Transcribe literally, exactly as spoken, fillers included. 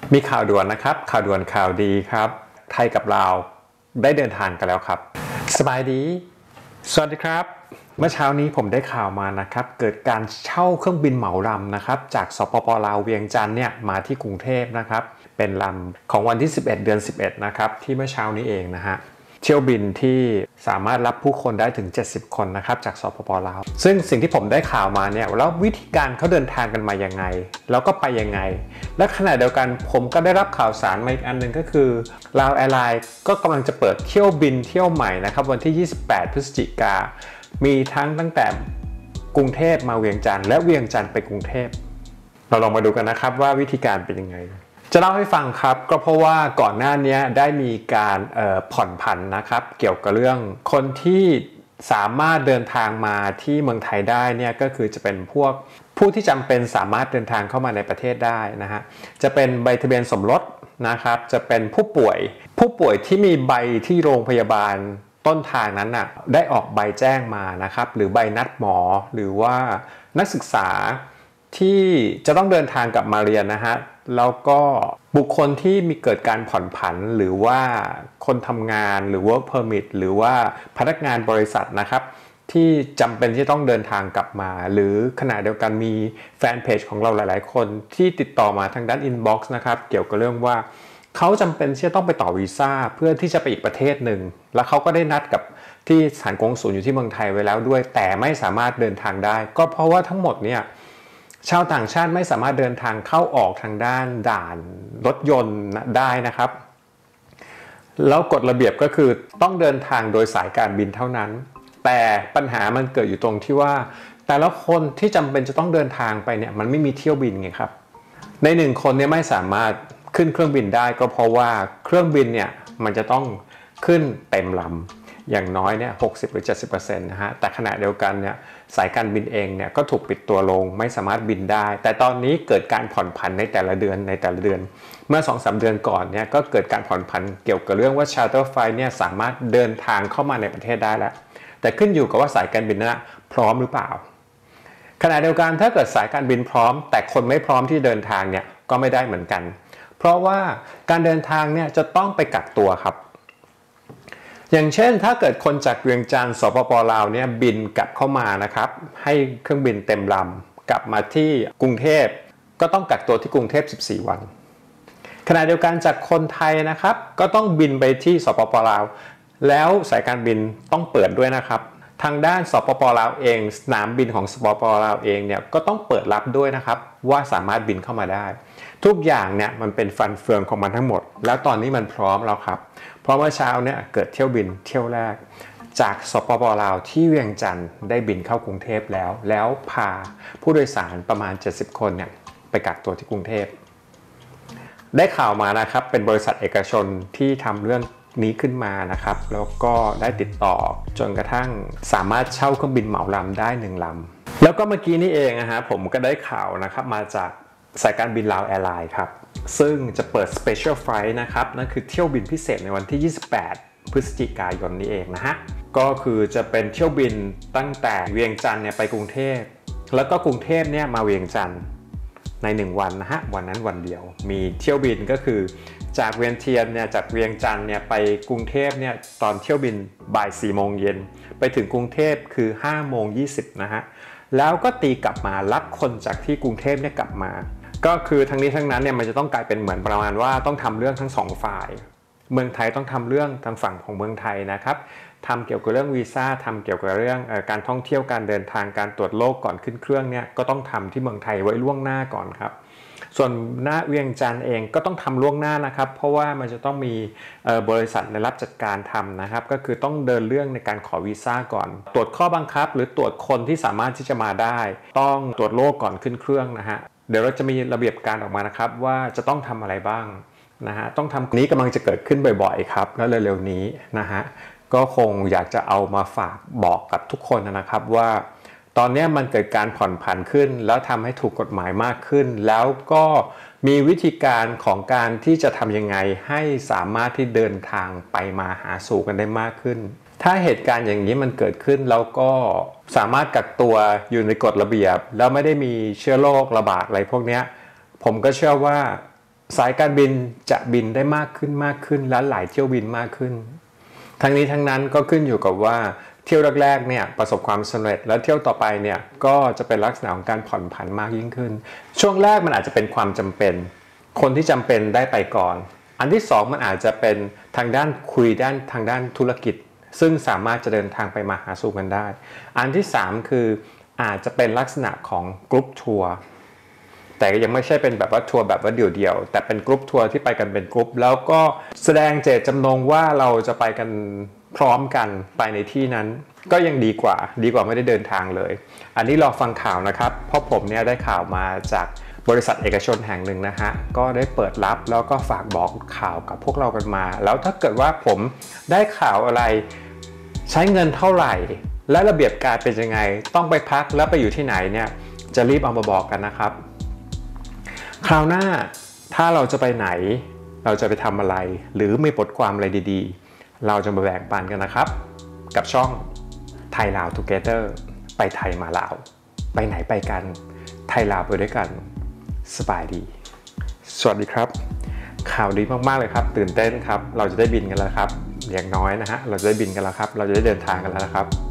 มีข่าวด่วนนะครับข่าวด่วนข่าวดีครับไทยกับลาวได้เดินทางกันแล้วครับสบายดีสวัสดีครับเมื่อเช้านี้ผมได้ข่าวมานะครับเกิดการเช่าเครื่องบินเหมาลำนะครับจากสปป.ลาวเวียงจันทร์เนี่ยมาที่กรุงเทพนะครับเป็นลำของวันที่สิบเอ็ดเดือนสิบเอ็ดนะครับที่เมื่อเช้านี้เองนะฮะเที่ยวบินที่สามารถรับผู้คนได้ถึงเจ็ดสิบคนนะครับจากสปป.ลาวซึ่งสิ่งที่ผมได้ข่าวมาเนี่ยแล้ววิธีการเขาเดินทางกันมายังไงแล้วก็ไปยังไงและขณะเดียวกันผมก็ได้รับข่าวสารมาอีกอันหนึ่งก็คือลาวแอร์ไลน์ก็กำลังจะเปิดเที่ยวบินเที่ยวใหม่นะครับวันที่ยี่สิบแปดพฤศจิกามีทั้งตั้งแต่กรุงเทพมาเวียงจันทร์และเวียงจันทร์ไปกรุงเทพเราลองมาดูกันนะครับว่าวิธีการเป็นยังไงจะเล่าให้ฟังครับก็เพราะว่าก่อนหน้านี้ได้มีการผ่อนผันนะครับเกี่ยวกับเรื่องคนที่สามารถเดินทางมาที่เมืองไทยได้เนี่ยก็คือจะเป็นพวกผู้ที่จำเป็นสามารถเดินทางเข้ามาในประเทศได้นะฮะจะเป็นใบทะเบียนสมรสนะครับจะเป็นผู้ป่วยผู้ป่วยที่มีใบที่โรงพยาบาลต้นทางนั้นน่ะได้ออกใบแจ้งมานะครับหรือใบนัดหมอหรือว่านักศึกษาที่จะต้องเดินทางกลับมาเรียนนะฮะแล้วก็บุคคลที่มีเกิดการผ่อนผันหรือว่าคนทำงานหรือ work permit หรือว่าพนักงานบริษัทนะครับที่จำเป็นที่ต้องเดินทางกลับมาหรือขณะเดียวกันมีแฟนเพจของเราหลายๆคนที่ติดต่อมาทางด้าน inbox นะครับเกี่ยวกับเรื่องว่าเขาจำเป็นที่จะต้องไปต่อวีซ่าเพื่อที่จะไปอีกประเทศหนึ่งแล้วเขาก็ได้นัดกับที่สถานกงสุลอยู่ที่เมืองไทยไว้แล้วด้วยแต่ไม่สามารถเดินทางได้ก็เพราะว่าทั้งหมดเนี่ยชาวต่างชาติไม่สามารถเดินทางเข้าออกทางด้านด่านรถยนต์ได้นะครับแล้วกฎระเบียบก็คือต้องเดินทางโดยสายการบินเท่านั้นแต่ปัญหามันเกิดอยู่ตรงที่ว่าแต่ละคนที่จำเป็นจะต้องเดินทางไปเนี่ยมันไม่มีเที่ยวบินไงครับในหนึ่งคนเนี่ยไม่สามารถขึ้นเครื่องบินได้ก็เพราะว่าเครื่องบินเนี่ยมันจะต้องขึ้นเต็มลำอย่างน้อยเนี่ยหกสิบหรือ เจ็ดสิบเปอร์เซ็นต์ นะฮะแต่ขณะเดียวกันเนี่ยสายการบินเองเนี่ยก็ถูกปิดตัวลงไม่สามารถบินได้แต่ตอนนี้เกิดการผ่อนผันในแต่ละเดือนในแต่ละเดือนเมื่อ สองถึงสาม เดือนก่อนเนี่ยก็เกิดการผ่อนผันเกี่ยวกับเรื่องว่า charter flight เนี่ยสามารถเดินทางเข้ามาในประเทศได้แล้วแต่ขึ้นอยู่กับว่าสายการบินนั้นพร้อมหรือเปล่าขณะเดียวกันถ้าเกิดสายการบินพร้อมแต่คนไม่พร้อมที่เดินทางเนี่ยก็ไม่ได้เหมือนกันเพราะว่าการเดินทางเนี่ยจะต้องไปกักตัวครับอย่างเช่นถ้าเกิดคนจากเวียงจันทร์สปป.ลาวเนี่ยบินกลับเข้ามานะครับให้เครื่องบินเต็มลำกลับมาที่กรุงเทพก็ต้องกักตัวที่กรุงเทพสิบสี่วันขณะเดียวกันจากคนไทยนะครับก็ต้องบินไปที่สปป.ลาวแล้วสายการบินต้องเปิดด้วยนะครับทางด้านสปป.ลาวเองสนามบินของสปป.ลาวเองเนี่ยก็ต้องเปิดรับด้วยนะครับว่าสามารถบินเข้ามาได้ทุกอย่างเนี่ยมันเป็นฟันเฟืองของมันทั้งหมดแล้วตอนนี้มันพร้อมแล้วครับเพราะเมื่อเช้าเนี่ยเกิดเที่ยวบินเที่ยวแรกจากสปป.ลาวที่เวียงจันทร์ได้บินเข้ากรุงเทพแล้วแล้วพาผู้โดยสารประมาณเจ็ดสิบคนเนี่ยไปกักตัวที่กรุงเทพได้ข่าวมานะครับเป็นบริษัทเอกชนที่ทำเรื่องนี้ขึ้นมานะครับแล้วก็ได้ติดต่อจนกระทั่งสามารถเช่าเครื่องบินเหมาลำได้หนึ่งลำแล้วก็เมื่อกี้นี่เองนะฮะผมก็ได้ข่าวนะครับมาจากสายการบินลาวแอร์ไลน์ครับซึ่งจะเปิด Special Flight นะครับนั่นคือเที่ยวบินพิเศษในวันที่ยี่สิบแปดพฤศจิกายนนี้เองนะฮะก็คือจะเป็นเที่ยวบินตั้งแต่เวียงจันทร์เนี่ยไปกรุงเทพแล้วก็กรุงเทพเนี่ยมาเวียงจันทร์ในหนึ่งวันนะฮะวันนั้นวันเดียวมีเที่ยวบินก็คือจากเวียงเทียนเนี่ยจากเวียงจันทร์เนี่ยไปกรุงเทพเนี่ยตอนเที่ยวบินบ่ายสี่โมงเย็นไปถึงกรุงเทพคือห้าโมงยี่สิบนะฮะแล้วก็ตีกลับมารับคนจากที่กรุงเทพเนี่ยกลับมาก็คือทั้งนี้ทั้งนั้นเนี่ยมันจะต้องกลายเป็นเหมือนประมาณว่าต้องทำเรื่องทั้งสองฝ่ายเมืองไทยต้องทำเรื่องทางฝั่งของเมืองไทยนะครับทำเกี่ยวกับเรื่องวีซ่าทำเกี่ยวกับเรื่องเอ่อการท่องเที่ยวการเดินทางการตรวจโรคก่อนขึ้นเครื่องเนี่ยก็ต้องทำที่เมืองไทยไว้ล่วงหน้าก่อนครับส่วนหน้าเวียงจันทร์เองก็ต้องทำล่วงหน้านะครับเพราะว่ามันจะต้องมีบริษัทรับจัดการทำนะครับก็คือต้องเดินเรื่องในการขอวีซ่าก่อนตรวจข้อบังคับหรือตรวจคนที่สามารถที่จะมาได้ต้องตรวจโรคก่อนขึ้นเครื่องนะฮะเดี๋ยวเราจะมีระเบียบการออกมานะครับว่าจะต้องทำอะไรบ้างนะฮะต้องทำนี้กำลังจะเกิดขึ้นบ่อยๆครับแล้วเร็วๆนี้นะฮะก็คงอยากจะเอามาฝากบอกกับทุกคนนะครับว่าตอนนี้มันเกิดการผ่อนผันขึ้นแล้วทำให้ถูกกฎหมายมากขึ้นแล้วก็มีวิธีการของการที่จะทำยังไงให้สามารถที่เดินทางไปมาหาสู่กันได้มากขึ้นถ้าเหตุการณ์อย่างนี้มันเกิดขึ้นแล้วก็สามารถกักตัวอยู่ในกฎระเบียบแล้วไม่ได้มีเชื้อโรคระบาดอะไรพวกนี้ผมก็เชื่อว่าสายการบินจะบินได้มากขึ้นมากขึ้นและหลายเที่ยวบินมากขึ้นทั้งนี้ทั้งนั้นก็ขึ้นอยู่กับว่าเที่ยวแรกๆเนี่ยประสบความสำเร็จและเที่ยวต่อไปเนี่ยก็จะเป็นลักษณะของการผ่อนผันมากยิ่งขึ้นช่วงแรกมันอาจจะเป็นความจำเป็นคนที่จำเป็นได้ไปก่อนอันที่สองมันอาจจะเป็นทางด้านคุยด้านทางด้านธุรกิจซึ่งสามารถจะเดินทางไปมาหาสู่กันได้อันที่สามคืออาจจะเป็นลักษณะของกรุ๊ปทัวร์แต่ยังไม่ใช่เป็นแบบว่าทัวร์แบบว่าเดี่ยวๆแต่เป็นกรุ๊ปทัวร์ที่ไปกันเป็นกรุ๊ปแล้วก็แสดงเจตจำนงว่าเราจะไปกันพร้อมกันไปในที่นั้นก็ยังดีกว่าดีกว่าไม่ได้เดินทางเลยอันนี้รอฟังข่าวนะครับเพราะผมเนี่ยได้ข่าวมาจากบริษัทเอกชนแห่งหนึ่งนะฮะก็ได้เปิดรับแล้วก็ฝากบอกข่าวกับพวกเรากันมาแล้วถ้าเกิดว่าผมได้ข่าวอะไรใช้เงินเท่าไหร่และระเบียบการเป็นยังไงต้องไปพักแล้วไปอยู่ที่ไหนเนี่ยจะรีบเอามาบอกกันนะครับคราวหน้าถ้าเราจะไปไหนเราจะไปทำอะไรหรือมีบทความอะไรดีๆเราจะมาแบ่งปันกันนะครับกับช่องไทยลาว Together ไปไทยมาลาวไปไหนไปกันไทยลาวไปด้วยกันสบายดีสวัสดีครับข่าวดีมากๆเลยครับตื่นเต้นครับเราจะได้บินกันแล้วครับอย่างน้อยนะฮะเราจะได้บินกันแล้วครับเราจะได้เดินทางกันแล้วนะครับ